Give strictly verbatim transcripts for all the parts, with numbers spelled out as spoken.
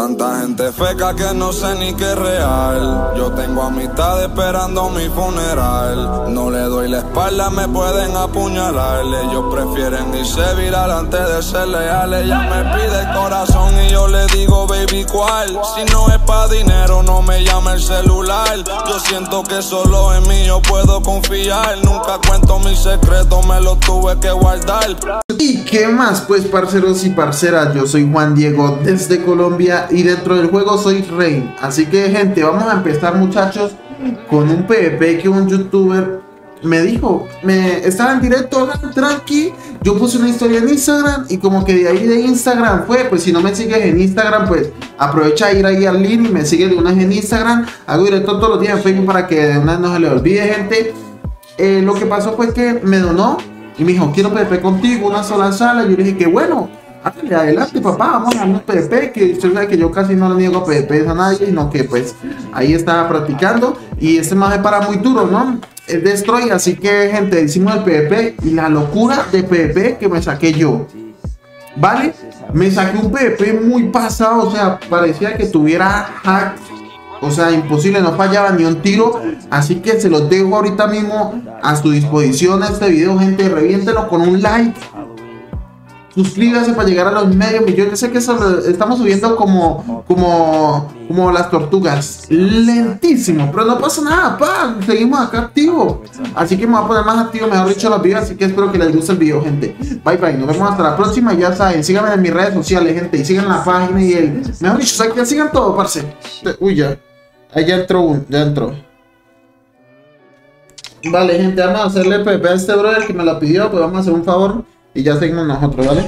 Tanta gente feca que no sé ni qué es real. Yo tengo amistad esperando mi funeral. No le doy la espalda, me pueden apuñalar. Ellos prefieren irse viral antes de ser leales. Ella me pide el corazón y yo le digo baby cuál. Si no es pa' dinero no me llame el celular. Yo siento que solo en mí yo puedo confiar. Nunca cuento mis secretos, me los tuve que guardar. ¿Y qué más? Pues parceros y parceras, yo soy Juan Diego desde Colombia y dentro del juego soy Rain. Así que gente, vamos a empezar muchachos con un PvP que un youtuber me dijo. Me estaba en directo, tranqui. Yo puse una historia en Instagram y como que de ahí de Instagram fue. Pues si no me sigues en Instagram, pues aprovecha a ir ahí al link y me sigues de una vez en Instagram. Hago directo todos los días en Facebook para que de una no se le olvide, gente. Eh, lo que pasó fue que me donó y me dijo, quiero PvP contigo, una sola sala. Y yo le dije que bueno, hágale adelante papá, vamos a darnos PvP. Que usted sabe que yo casi no le niego PvP a nadie, sino que pues ahí estaba practicando. Y este más es para muy duro, ¿no? Es Destroy, así que gente, hicimos el PvP. Y la locura de PvP que me saqué yo, ¿vale? Me saqué un PvP muy pasado, o sea, parecía que tuviera hack. O sea, imposible, no fallaba ni un tiro. Así que se los dejo ahorita mismo a su disposición este video, gente. Reviéntenlo con un like. Suscríbase para llegar a los medio millón. Yo sé que eso, estamos subiendo como, como, como las tortugas. Lentísimo, pero no pasa nada, pa. Seguimos acá activos. Así que me voy a poner más activo, mejor dicho, los videos. Así que espero que les guste el video, gente. Bye, bye. Nos vemos hasta la próxima. Ya saben, síganme en mis redes sociales, gente. Y sigan la página y el... Mejor dicho, ya sigan todo, parce. Uy, ya. Ahí ya entró, ya entró. Vale, gente, vamos a hacerle PvP a este brother que me la pidió. Pues vamos a hacer un favor y ya seguimos nosotros, ¿vale?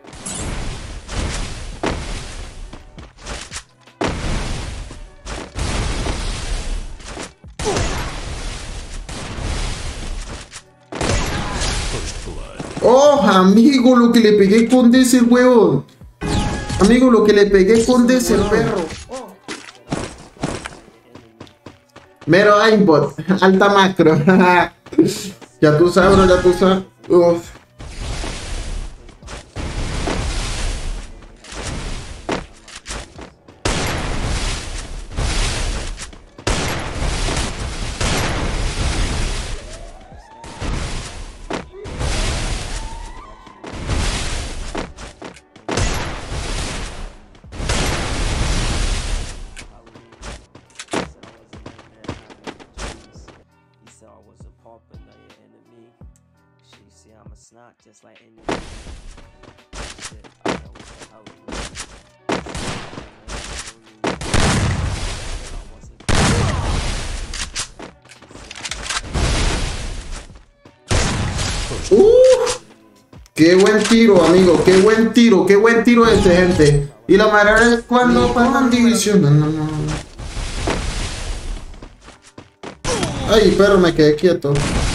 Oh, amigo, lo que le pegué con ese huevón. Amigo, lo que le pegué con ese perro. Mero aimbot, alta macro. Ya tú sabes, bro, ya tú sabes. Uf. I'm a snot just like any shit, I know what the hell Uh, qué buen tiro, amigo, qué buen tiro, qué buen tiro este, gente. Y la manera es cuando pasan división. No, no, no. Ay, pero me quedé quieto.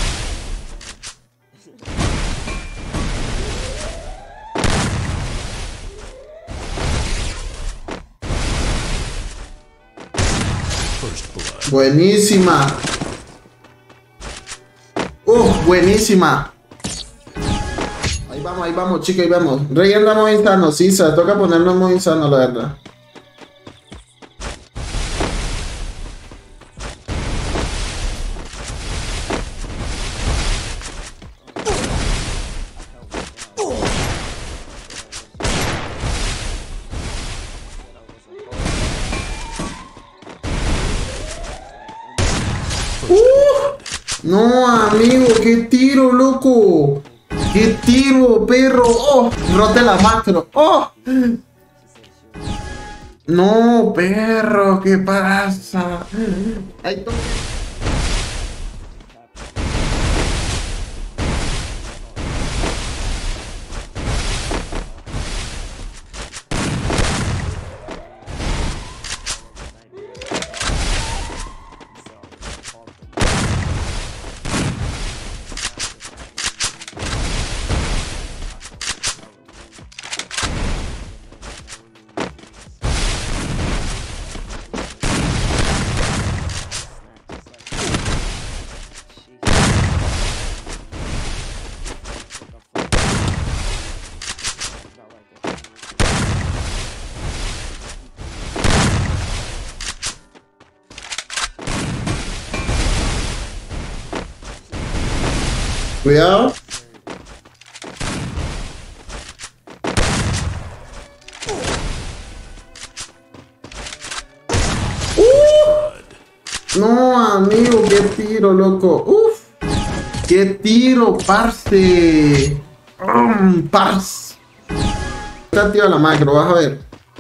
Buenísima. Uh, buenísima. Ahí vamos, ahí vamos, chicos, ahí vamos. Rey anda muy insano, sí, se toca ponernos muy insano, la verdad. No, amigo, qué tiro, loco. Qué tiro, perro. Oh, rote la macro. Oh. No, perro, ¿qué pasa? Ahí to Cuidado. ¡Uh! No, amigo, qué tiro, loco. Uf. Qué tiro, parce. Um, parce. Está activa la macro, vas a ver.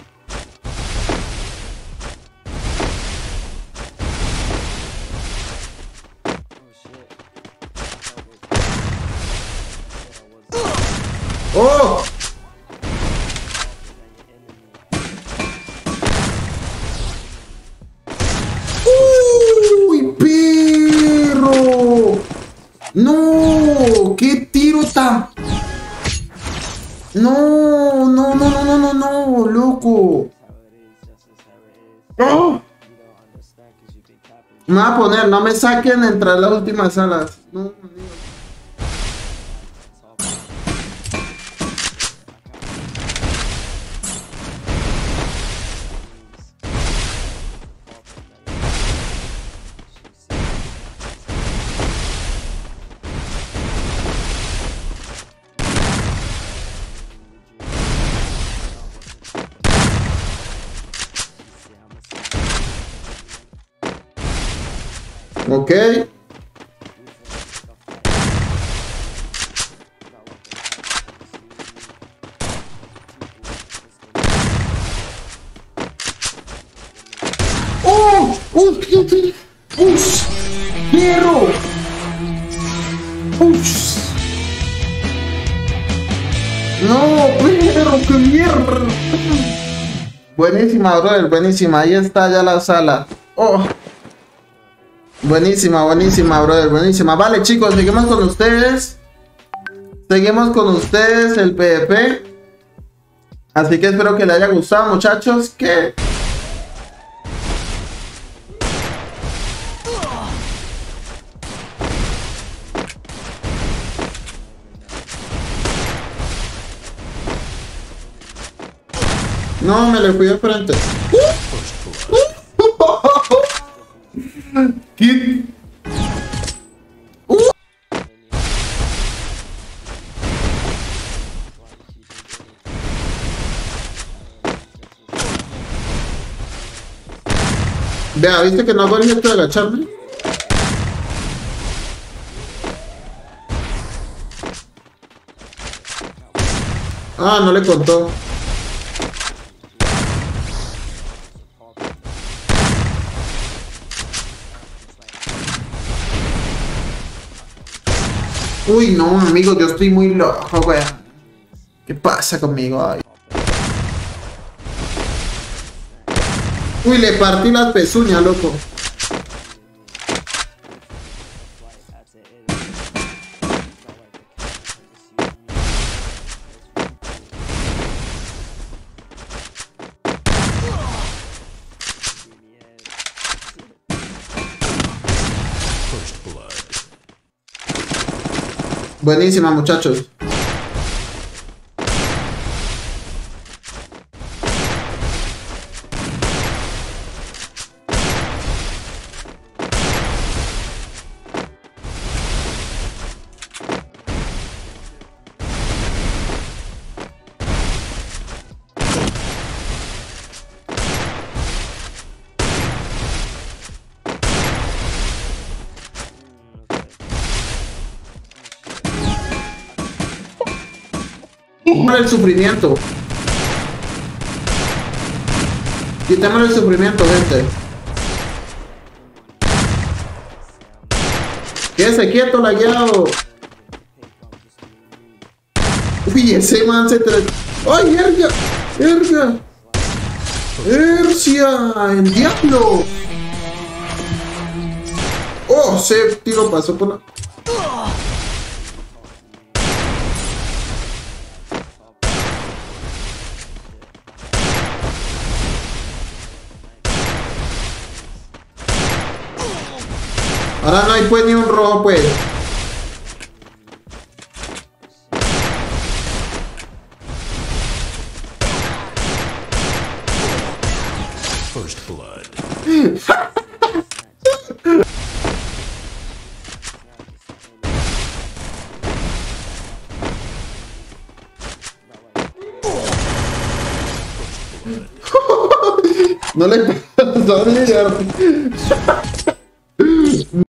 ¡Oh! ¡Uy, perro! ¡No! ¡Qué tiro tan! ¡No! ¡No, no, no, no, no, no! ¡Loco! ¡Oh! Me voy a poner, no me saquen entre las últimas salas. No, amigo. Ok. ¡Oh! ¡Uy! ¡Ush! ¡Hierro! ¡Ush! ¡No! ¡Perro! ¡Qué mierda! Buenísima, brother, buenísima. Ahí está ya la sala. ¡Oh! Buenísima, buenísima, brother, buenísima. Vale, chicos, seguimos con ustedes. Seguimos con ustedes el PvP. Así que espero que les haya gustado, muchachos. Que... No, me le fui de frente. ¿Qué? Uh. Vea, ¿viste que no hago el gesto de agacharme? Ah, no le contó. Uy, no, amigo, yo estoy muy loco, weón. ¿Qué pasa conmigo? Ay. Uy, le partí las pezuñas, loco. Buenísima, muchachos. Quítamelo el sufrimiento. Quítamelo el sufrimiento, gente. Quédese quieto, lagueado. Uy, ese man se tra... ¡Ay, erga! ¡Erga! ¡Ercia! ¡El diablo! ¡Oh! Ese tiro pasó por la... Ahora no hay pues ni un rojo, pues. First blood. No le pasó a llegar.